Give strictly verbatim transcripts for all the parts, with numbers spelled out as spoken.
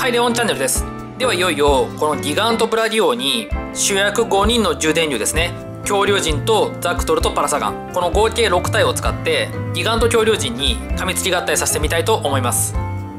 はい、レオンチャンネルです。ではいよいよこのギガントブラディオに主役ごにんの充電竜ですね、恐竜人とザクトルとパラサガン、この合計ろく体を使ってギガント恐竜人に噛みつき合体させてみたいと思います。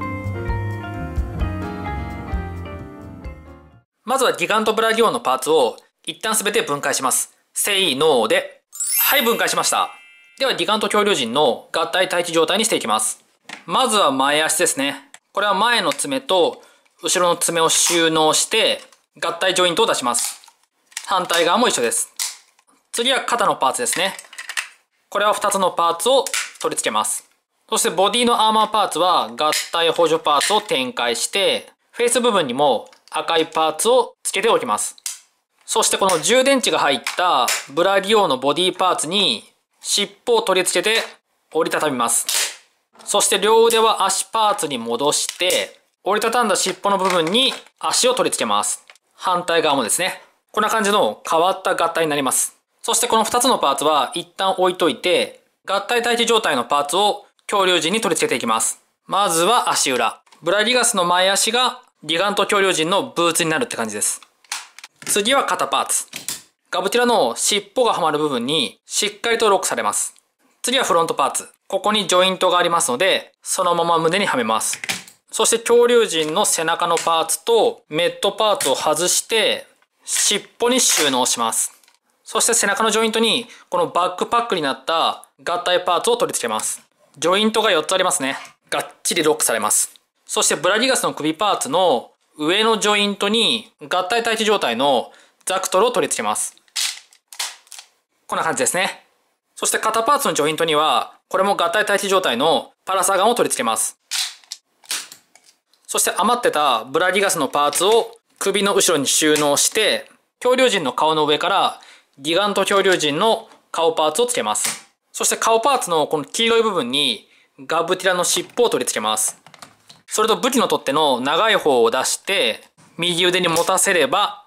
まずはギガントブラディオのパーツを一旦全て分解します。せーので、はい、分解しました。ではギガント恐竜人の合体待機状態にしていきます。まずは前足ですね。これは前の爪と後ろの爪を収納して合体ジョイントを出します。反対側も一緒です。次は肩のパーツですね。これはふたつのパーツを取り付けます。そしてボディのアーマーパーツは合体補助パーツを展開して、フェイス部分にも赤いパーツを付けておきます。そしてこの充電池が入ったブラディオのボディパーツに尻尾を取り付けて折りたたみます。そして両腕は足パーツに戻して、折りたたんだ尻尾の部分に足を取り付けます。反対側もですね。こんな感じの変わった合体になります。そしてこのふたつのパーツは一旦置いといて、合体待機状態のパーツを恐竜人に取り付けていきます。まずは足裏。ブラディガスの前足がギガント恐竜人のブーツになるって感じです。次は肩パーツ。ガブティラの尻尾がはまる部分にしっかりとロックされます。次はフロントパーツ。ここにジョイントがありますので、そのまま胸にはめます。そして恐竜人の背中のパーツとメットパーツを外して尻尾に収納します。そして背中のジョイントにこのバックパックになった合体パーツを取り付けます。ジョイントがよっつありますね。がっちりロックされます。そしてブラディガスの首パーツの上のジョイントに合体待機状態のザクトルを取り付けます。こんな感じですね。そして肩パーツのジョイントにはこれも合体待機状態のパラサガンを取り付けます。そして余ってたブラディガスのパーツを首の後ろに収納して、恐竜人の顔の上からギガント恐竜人の顔パーツをつけます。そして顔パーツのこの黄色い部分にガブティラの尻尾を取り付けます。それと武器の取っ手の長い方を出して右腕に持たせれば、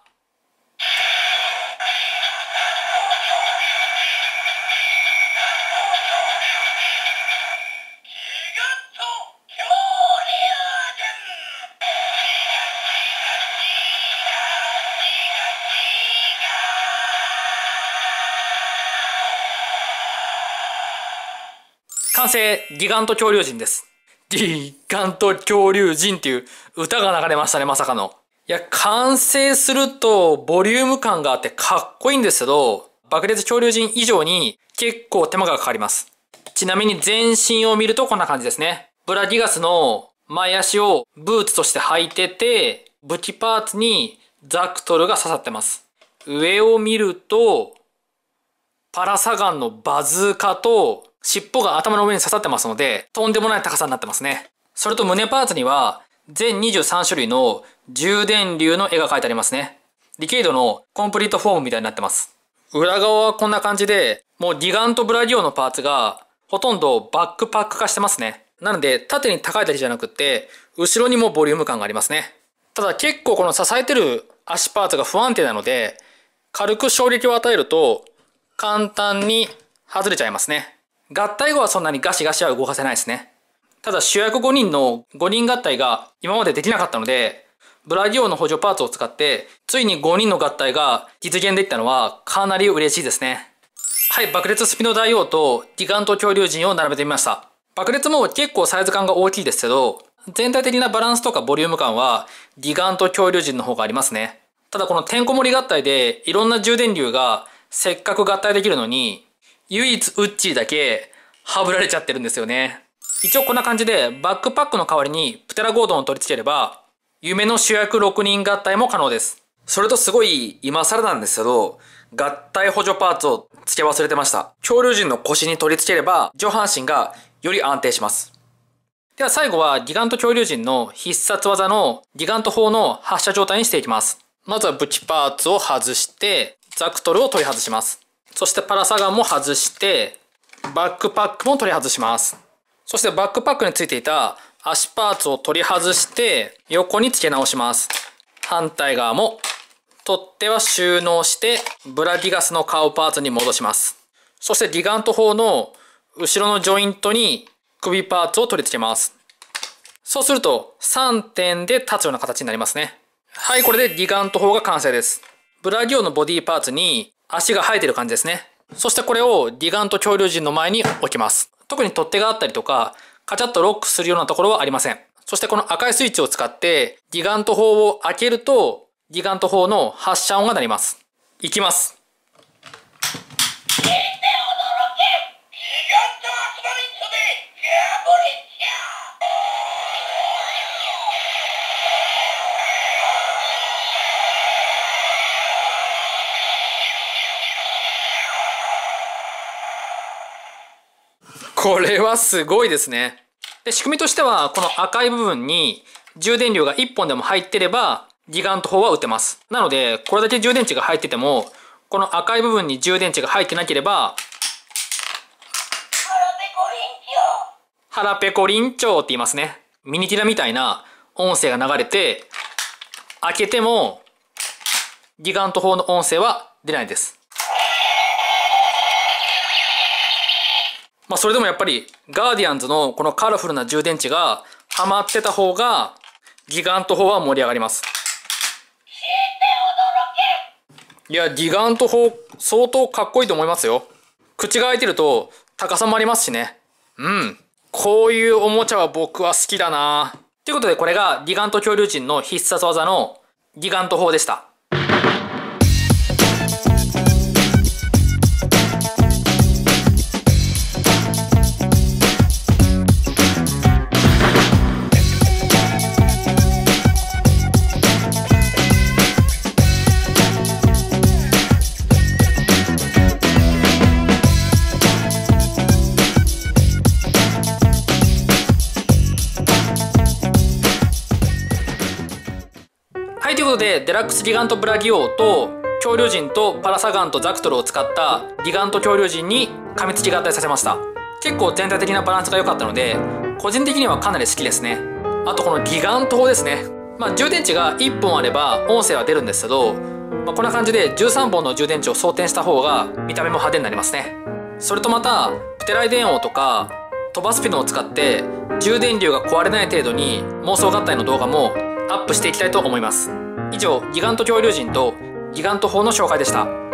完成、ギガント恐竜人です。ギガント恐竜人っていう歌が流れましたね、まさかの。いや、完成するとボリューム感があってかっこいいんですけど、爆裂恐竜人以上に結構手間がかかります。ちなみに全身を見るとこんな感じですね。ブラディガスの前足をブーツとして履いてて、武器パーツにザクトルが刺さってます。上を見ると、パラサガンのバズーカと尻尾が頭の上に刺さってますので、とんでもない高さになってますね。それと胸パーツには全にじゅうさん種類の充電竜の絵が描いてありますね。ディケイドのコンプリートフォームみたいになってます。裏側はこんな感じで、もうギガントブラディオのパーツがほとんどバックパック化してますね。なので縦に高いだけじゃなくって、後ろにもボリューム感がありますね。ただ結構この支えてる足パーツが不安定なので、軽く衝撃を与えると簡単に外れちゃいますね。合体後はそんなにガシガシは動かせないですね。ただ主役ごにんのごにん合体が今までできなかったので、ブラディオの補助パーツを使ってついにごにんの合体が実現できたのはかなり嬉しいですね。はい、爆裂スピノ大王とギガント恐竜人を並べてみました。爆裂も結構サイズ感が大きいですけど、全体的なバランスとかボリューム感はギガント恐竜人の方がありますね。ただこのてんこ盛り合体でいろんな充電竜がせっかく合体できるのに、唯一ウッチーだけはぶられちゃってるんですよね。一応こんな感じでバックパックの代わりにプテラゴードンを取り付ければ夢の主役ろくにん合体も可能です。それとすごい今更なんですけど、合体補助パーツを付け忘れてました。恐竜人の腰に取り付ければ上半身がより安定します。では最後はギガント恐竜人の必殺技のギガント砲の発射状態にしていきます。まずは武器パーツを外してザクトルを取り外します。そしてパラサガンも外してバックパックも取り外します。そしてバックパックについていた足パーツを取り外して横に付け直します。反対側も取っ手は収納してブラディガスの顔パーツに戻します。そしてギガント砲の後ろのジョイントに首パーツを取り付けます。 そうするとさんてんで立つような形になりますね。はい、これでギガント砲が完成です。ブラギオのボディパーツに足が生えてる感じですね。そしてこれをギガント恐竜人の前に置きます。特に取っ手があったりとか、カチャッとロックするようなところはありません。そしてこの赤いスイッチを使ってギガント砲を開けると、ギガント砲の発射音が鳴ります。いきます。聞いて驚け！ギガントアクバリントでガブリンチャー。これはすごいですね。で、仕組みとしては、この赤い部分に充電量がいっぽんでも入ってれば、ギガント砲は撃てます。なので、これだけ充電池が入ってても、この赤い部分に充電池が入ってなければ、腹ペコリンチョーって言いますね。ミニティラみたいな音声が流れて、開けても、ギガント砲の音声は出ないです。まあそれでもやっぱりガーディアンズのこのカラフルな充電池がはまってた方がギガント砲は盛り上がります。いや、ギガント砲相当かっこいいと思いますよ。口が開いてると高さもありますしね。うん。こういうおもちゃは僕は好きだな。ということでこれがギガント恐竜人の必殺技のギガント砲でした。はい、ということで、デラックスギガントブラギオと恐竜人とパラサガンとザクトルを使ったギガント恐竜人に噛みつき合体させました。結構全体的なバランスが良かったので、個人的にはかなり好きですね。あとこのギガント砲ですね。まあ充電池がいっぽんあれば音声は出るんですけど、まあ、こんな感じでじゅうさんぼんの充電池を装填した方が見た目も派手になりますね。それとまた、プテライ電王とか飛ばすピノを使って充電流が壊れない程度に妄想合体の動画もアップしていきたいと思います。以上、ギガント恐竜人とギガント砲の紹介でした。